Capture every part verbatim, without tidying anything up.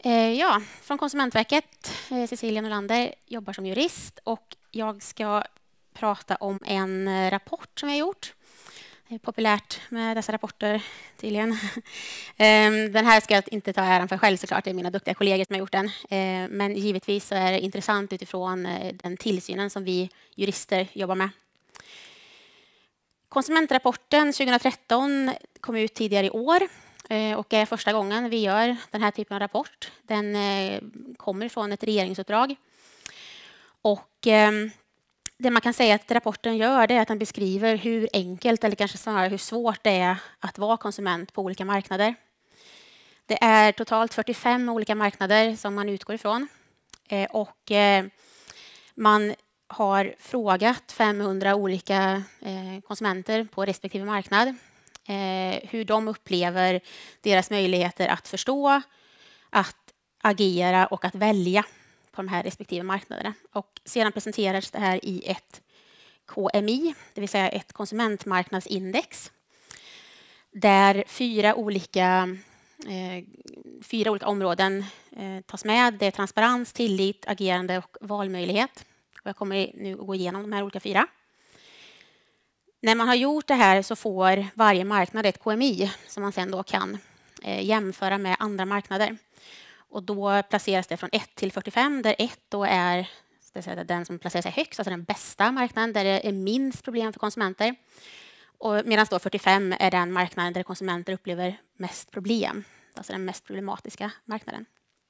Eh, ja, från Konsumentverket, eh, Cecilia Nolander, jobbar som jurist och jag ska prata om en eh, rapport som jag har gjort. Det är populärt med dessa rapporter tydligen. eh, den här ska jag inte ta äran för själv såklart, det är mina duktiga kollegor som har gjort den. Eh, men givetvis så är det intressant utifrån eh, den tillsynen som vi jurister jobbar med. Konsumentrapporten tjugohundratretton kom ut tidigare i år och är första gången vi gör den här typen av rapport. Den kommer från ett regeringsuppdrag. Och det man kan säga att rapporten gör det är att den beskriver hur enkelt eller kanske snarare hur svårt det är att vara konsument på olika marknader. Det är totalt fyrtiofem olika marknader som man utgår ifrån. Och man har frågat femhundra olika konsumenter på respektive marknad hur de upplever deras möjligheter att förstå, att agera och att välja på de här respektive marknaderna. Och sedan presenteras det här i ett K M I, det vill säga ett konsumentmarknadsindex, där fyra olika, eh, fyra olika områden eh, tas med. Det är transparens, tillit, agerande och valmöjlighet. Och jag kommer nu att gå igenom de här olika fyra. När man har gjort det här så får varje marknad ett K M I som man sedan då kan eh, jämföra med andra marknader. Och då placeras det från ett till fyrtiofem, där ett då är den som placerar sig högst, alltså den bästa marknaden där det är minst problem för konsumenter. Och medan då fyrtiofem är den marknaden där konsumenter upplever mest problem, alltså den mest problematiska marknaden.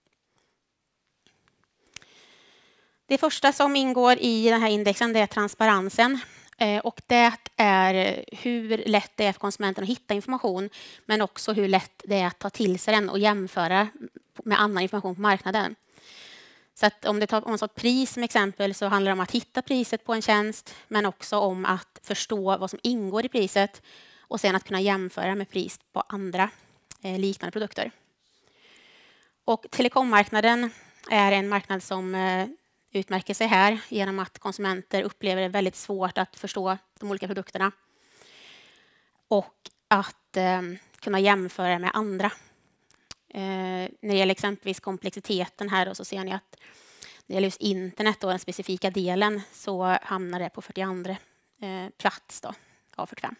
Det första som ingår i den här indexen det är transparensen. Och det är hur lätt det är för konsumenten att hitta information, men också hur lätt det är att ta till sig den och jämföra med annan information på marknaden. Så att om det tar om ett pris som exempel så handlar det om att hitta priset på en tjänst, men också om att förstå vad som ingår i priset och sen att kunna jämföra med pris på andra eh, liknande produkter. Och telekommarknaden är en marknad som eh, utmärker sig här genom att konsumenter upplever det väldigt svårt att förstå de olika produkterna och att eh, kunna jämföra med andra. Eh, när det gäller exempelvis komplexiteten här då, så ser ni att när det gäller just internet och den specifika delen så hamnar det på fyrtioandra eh, plats då, av fyrtiofem.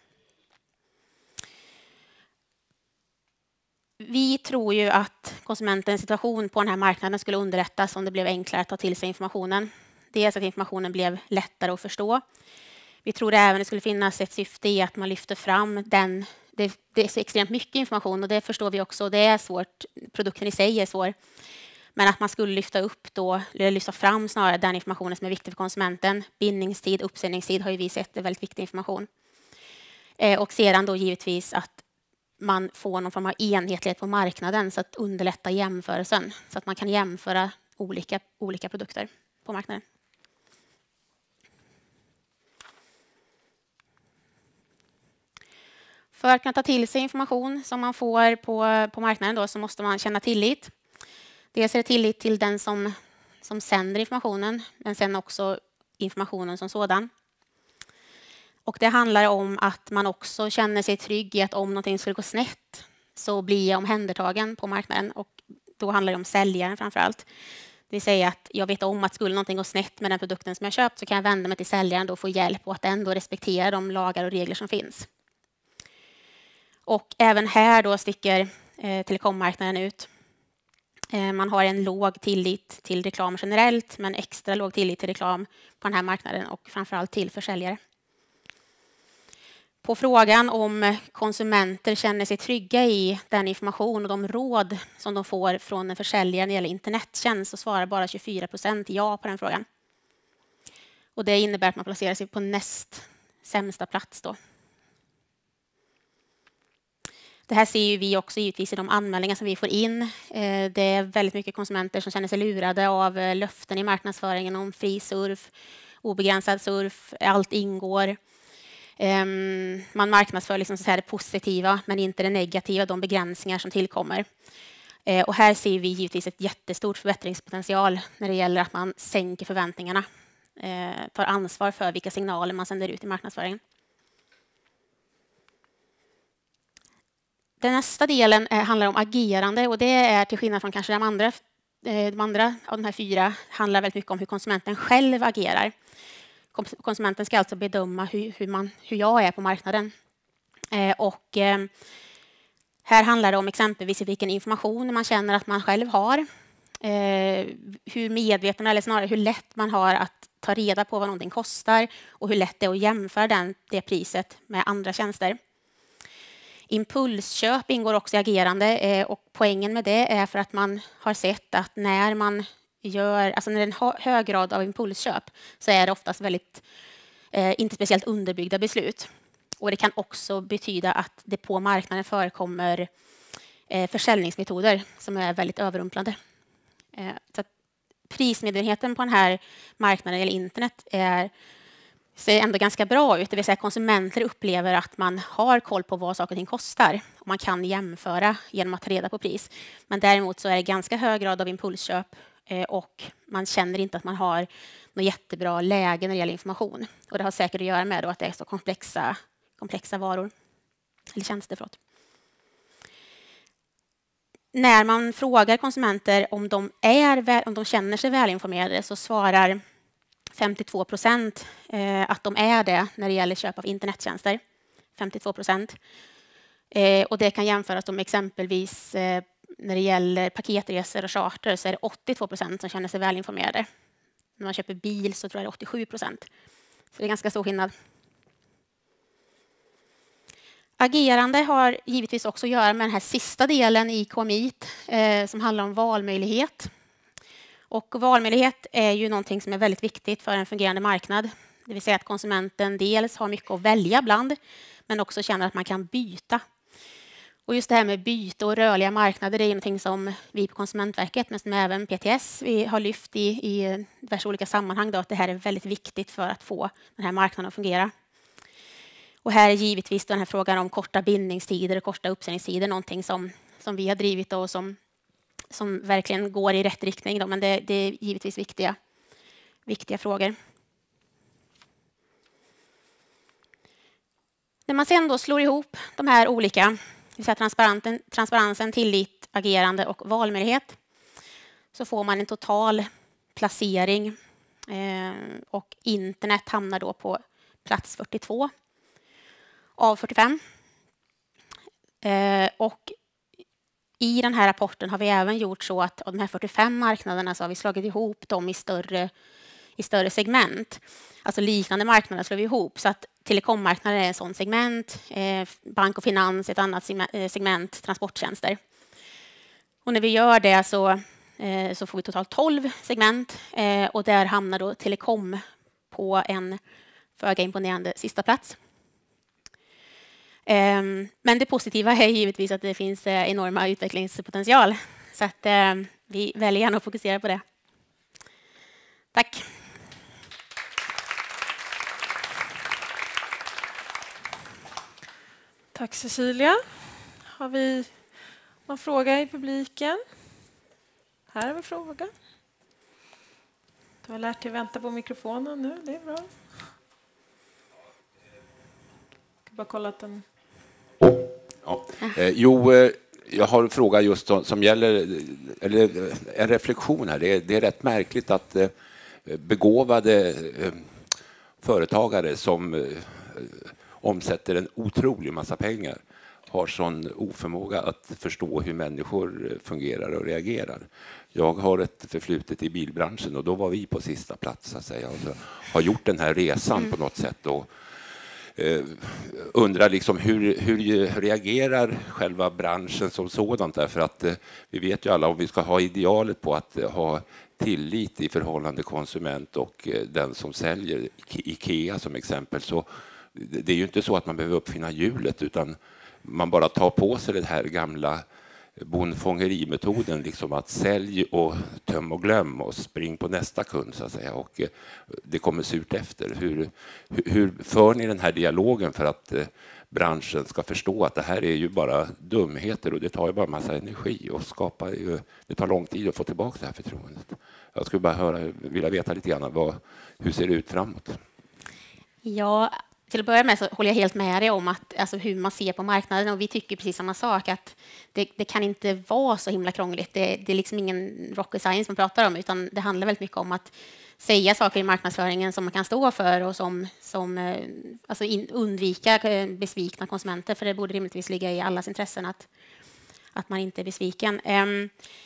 Vi tror ju att konsumentens situation på den här marknaden skulle underlättas om det blev enklare att ta till sig informationen. Dels att informationen blev lättare att förstå. Vi tror även att det skulle finnas ett syfte i att man lyfter fram den. Det, det är så extremt mycket information och det förstår vi också. Det är svårt, produkten i sig är svår. Men att man skulle lyfta upp då, eller lyfta fram snarare den informationen som är viktig för konsumenten. Bindningstid, uppsägningstid har ju vi sett är väldigt viktig information. Eh, och sedan då givetvis att man får någon form av enhetlighet på marknaden så att underlätta jämförelsen. Så att man kan jämföra olika, olika produkter på marknaden. För att kunna ta till sig information som man får på, på marknaden då, så måste man känna tillit. Dels är det tillit till den som, som sänder informationen, men sen också informationen som sådan. Och det handlar om att man också känner sig trygg i att om någonting skulle gå snett så blir jag omhändertagen på marknaden. Och då handlar det om säljaren framför allt. Det vill säga att jag vet om att skulle någonting gå snett med den produkten som jag köpt så kan jag vända mig till säljaren och få hjälp och att ändå respektera de lagar och regler som finns. Och även här då sticker eh, telekommarknaden ut. Eh, man har en låg tillit till reklam generellt, men extra låg tillit till reklam på den här marknaden och framförallt till försäljare. På frågan om konsumenter känner sig trygga i den information och de råd som de får från en försäljare när det gäller internettjänst så svarar bara tjugofyra procent ja på den frågan. Och det innebär att man placerar sig på näst sämsta plats då. Det här ser ju vi också givetvis i de anmälningar som vi får in. Det är väldigt mycket konsumenter som känner sig lurade av löften i marknadsföringen om fri surf, obegränsad surf, allt ingår. Man marknadsför liksom så här det positiva men inte det negativa, de begränsningar som tillkommer. Och här ser vi givetvis ett jättestort förbättringspotential när det gäller att man sänker förväntningarna, tar ansvar för vilka signaler man sänder ut i marknadsföringen. Den nästa delen eh, handlar om agerande och det är till skillnad från kanske de andra, eh, de andra av de här fyra handlar väldigt mycket om hur konsumenten själv agerar. Konsumenten ska alltså bedöma hur, hur, man, hur jag är på marknaden. Eh, och, eh, här handlar det om exempelvis vilken information man känner att man själv har. Eh, hur medveten eller snarare hur lätt man har att ta reda på vad någonting kostar och hur lätt det är att jämföra den, det priset med andra tjänster. Impulsköp ingår också i agerande eh, och poängen med det är för att man har sett att när man gör, alltså när det är en hög grad av impulsköp så är det oftast väldigt, eh, inte speciellt underbyggda beslut. Och det kan också betyda att det på marknaden förekommer eh, försäljningsmetoder som är väldigt överrumplande. Eh, så att prismedvetenheten på den här marknaden eller internet är, ser ändå ganska bra ut. Det vill säga konsumenter upplever att man har koll på vad saker och ting kostar. Och man kan jämföra genom att ta reda på pris. Men däremot så är det ganska hög grad av impulsköp eh, och man känner inte att man har något jättebra läge när det gäller information. Och det har säkert att göra med då att det är så komplexa, komplexa varor eller tjänster. Förlåt. När man frågar konsumenter om de, är, om de känner sig välinformerade så svarar femtiotvå procent eh, att de är det när det gäller köp av internettjänster. femtiotvå procent. Eh, och det kan jämföras med exempelvis eh, när det gäller paketresor och charter så är det åttiotvå procent som känner sig välinformerade. När man köper bil så tror jag det är åttiosju procent. Så det är ganska stor skillnad. Agerande har givetvis också att göra med den här sista delen i K M I eh, som handlar om valmöjlighet. Och valmöjlighet är ju någonting som är väldigt viktigt för en fungerande marknad. Det vill säga att konsumenten dels har mycket att välja bland men också känner att man kan byta. Och just det här med byte och rörliga marknader är någonting som vi på Konsumentverket men som även P T S vi har lyft i, i diverse olika sammanhang då, att det här är väldigt viktigt för att få den här marknaden att fungera. Och här är givetvis den här frågan om korta bindningstider och korta uppsägningstider någonting som, som vi har drivit och som, som verkligen går i rätt riktning. Då, men det, det är givetvis viktiga, viktiga frågor. När man sen då slår ihop de här olika, det vill säga transparensen, transparensen, tillit, agerande och valmöjlighet, så får man en total placering eh, och internet hamnar då på plats fyrtiotvå. Av fyrtiofem. Eh, och i den här rapporten har vi även gjort så att av de här fyrtiofem marknaderna så har vi slagit ihop dem i större, i större segment. Alltså liknande marknader slår vi ihop. Så att telekommarknaden är en sån segment, eh, bank och finans ett annat segment, transporttjänster. Och när vi gör det så, eh, så får vi totalt tolv segment eh, och där hamnar då telekom på en föga imponerande sista plats. Men det positiva är givetvis att det finns enorma utvecklingspotential. Så att vi väljer gärna att fokusera på det. Tack. Tack Cecilia. Har vi någon fråga i publiken? Här har vi fråga. Du har lärt dig vänta på mikrofonen nu, det är bra. Jag ska bara kolla att den... Ja. Eh, jo, eh, jag har en fråga just som, som gäller, eller en reflektion här. Det är, det är rätt märkligt att eh, begåvade eh, företagare som eh, omsätter en otrolig massa pengar har sån oförmåga att förstå hur människor fungerar och reagerar. Jag har ett förflutet i bilbranschen och då var vi på sista plats så att säga, och så har gjort den här resan mm. på något sätt och Uh, undrar liksom hur, hur reagerar själva branschen som sådant, därför att uh, vi vet ju alla om vi ska ha idealet på att uh, ha tillit i förhållande konsument och uh, den som säljer, IKEA som exempel, så det, det är ju inte så att man behöver uppfinna hjulet utan man bara tar på sig det här gamla bondfångerimetoden, liksom att sälj och töm och glöm och spring på nästa kund så att säga, och eh, det kommer surt efter. Hur, hur, hur för ni den här dialogen för att eh, branschen ska förstå att det här är ju bara dumheter och det tar ju bara massa energi och skapar ju, det tar lång tid att få tillbaka det här förtroendet. Jag skulle bara höra, vilja veta lite grann vad, hur ser det ut framåt? Ja, till att börja med så håller jag helt med dig om att, alltså, hur man ser på marknaden, och vi tycker precis samma sak, att det, det kan inte vara så himla krångligt. Det, det är liksom ingen rocket science man pratar om, utan det handlar väldigt mycket om att säga saker i marknadsföringen som man kan stå för och som, som alltså in, undvika besvikna konsumenter, för det borde rimligtvis ligga i allas intressen att, att man inte är besviken. Um,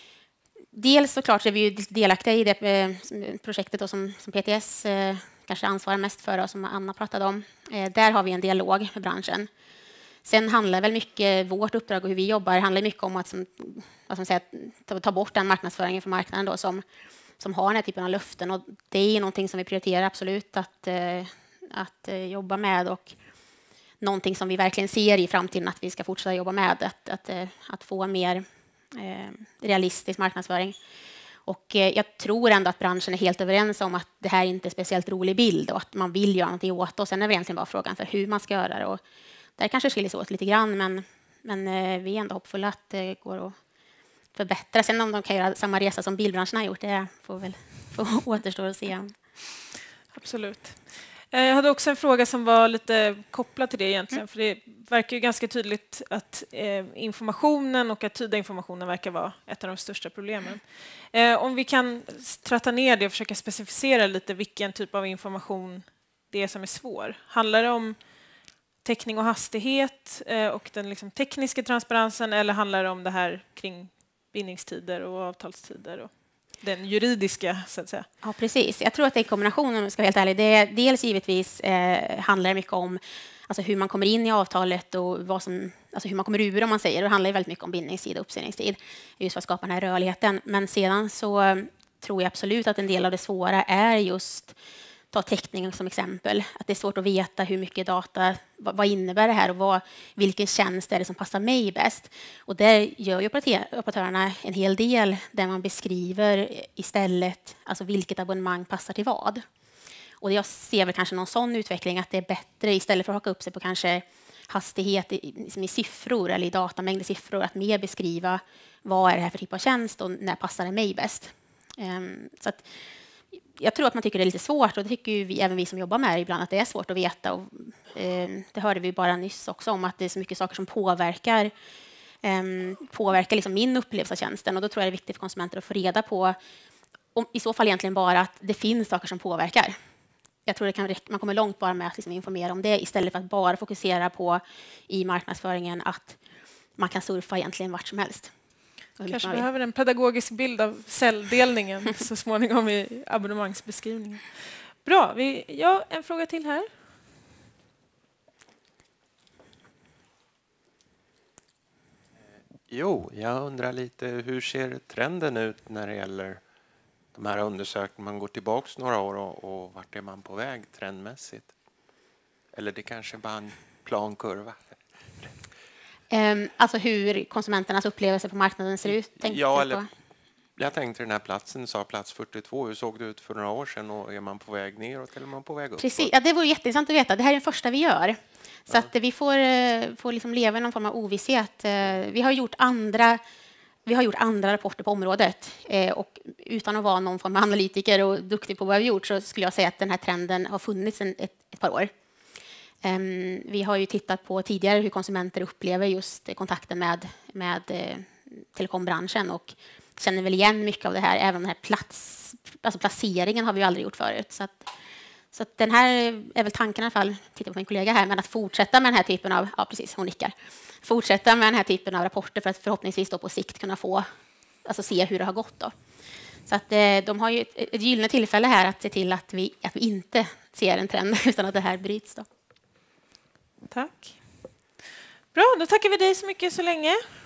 dels såklart är vi ju delaktiga i det eh, projektet då, som, som P T S eh, kanske ansvarar mest för, och som Anna pratade om. Eh, där har vi en dialog med branschen. Sen handlar väl mycket, vårt uppdrag och hur vi jobbar, handlar mycket om att som, vad som säger, ta, ta bort den marknadsföringen från marknaden då, som, som har den här typen av löften. Och det är någonting som vi prioriterar absolut att, eh, att eh, jobba med, och någonting som vi verkligen ser i framtiden att vi ska fortsätta jobba med, att, att, eh, att få mer eh, realistisk marknadsföring. Och eh, jag tror ändå att branschen är helt överens om att det här inte är en speciellt rolig bild och att man vill göra någonting åt det. Och sen är det egentligen bara frågan för hur man ska göra det. Och där kanske skiljer sig åt lite grann, men, men eh, vi är ändå hoppfulla att det går att förbättra. Sen om de kan göra samma resa som bilbranschen har gjort, det får väl får återstå att se. Absolut. Jag hade också en fråga som var lite kopplad till det egentligen, mm. för det verkar ju ganska tydligt att eh, informationen och att tyda informationen verkar vara ett av de största problemen. Eh, om vi kan tratta ner det och försöka specificera lite vilken typ av information det är som är svår. Handlar det om täckning och hastighet eh, och den liksom tekniska transparensen, eller handlar det om det här kring bindningstider och avtalstider och den juridiska, så att säga? Ja, precis. Jag tror att det är kombinationen, om jag ska vara helt ärlig. Det är, dels givetvis eh, handlar det mycket om alltså, hur man kommer in i avtalet och vad som, alltså, hur man kommer ur, om man säger. Det handlar väldigt mycket om bindningstid och uppsägningstid, just för att skapa den här rörligheten. Men sedan så eh, tror jag absolut att en del av det svåra är just ta täckningen som exempel. Att det är svårt att veta hur mycket data, vad, vad innebär det här och vad, vilken tjänst är det som passar mig bäst. Och där gör ju operatörerna en hel del där man beskriver istället alltså vilket abonnemang passar till vad. Och jag ser väl kanske någon sån utveckling att det är bättre, istället för att haka upp sig på kanske hastighet i, i siffror eller i datamängd i siffror, att mer beskriva vad är det här för typ av tjänst och när passar det mig bäst. Um, så att jag tror att man tycker det är lite svårt, och det tycker ju vi, även vi som jobbar med det ibland, att det är svårt att veta. Och, eh, det hörde vi bara nyss också om, att det är så mycket saker som påverkar, eh, påverkar liksom min upplevelse av tjänsten. Och då tror jag det är viktigt för konsumenter att få reda på, om, i så fall egentligen bara att det finns saker som påverkar. Jag tror det kan, man kommer långt bara med att liksom informera om det, istället för att bara fokusera på i marknadsföringen att man kan surfa egentligen vart som helst. Kanske behöver en pedagogisk bild av celldelningen så småningom i abonnemangsbeskrivningen. Bra, vi, ja, en fråga till här. Jo, jag undrar lite, hur ser trenden ut när det gäller de här undersökningarna? Man går tillbaka några år och, och vart är man på väg trendmässigt? Eller det kanske bara en plan kurva? Um, alltså hur konsumenternas upplevelse på marknaden ser ut? Ja, eller, på? Jag tänkte den här platsen, sa plats fyrtiotvå. Hur såg det ut för några år sedan? Och är man på väg neråt eller är man på väg upp? Precis, ja, det vore jätteintressant att veta. Det här är den första vi gör. Så ja. att vi får, får liksom leva i någon form av ovisshet. Vi har gjort andra, vi har gjort andra rapporter på området. Och utan att vara någon form av analytiker och duktig på vad vi har gjort, så skulle jag säga att den här trenden har funnits ett, ett par år. Um, vi har ju tittat på tidigare hur konsumenter upplever just kontakten med, med eh, telekombranschen, och känner väl igen mycket av det här. Även den här plats, alltså placeringen har vi ju aldrig gjort förut. Så, att, så att den här är väl tanken i alla fall, titta på min kollega här, men att fortsätta med den här typen av, ja precis, hon nickar, fortsätta med den här typen av rapporter för att förhoppningsvis då på sikt kunna få, alltså se hur det har gått då. Så att eh, de har ju ett, ett gyllene tillfälle här att se till att vi, att vi inte ser en trend utan att det här bryts då. Tack. Bra, då tackar vi dig så mycket så länge.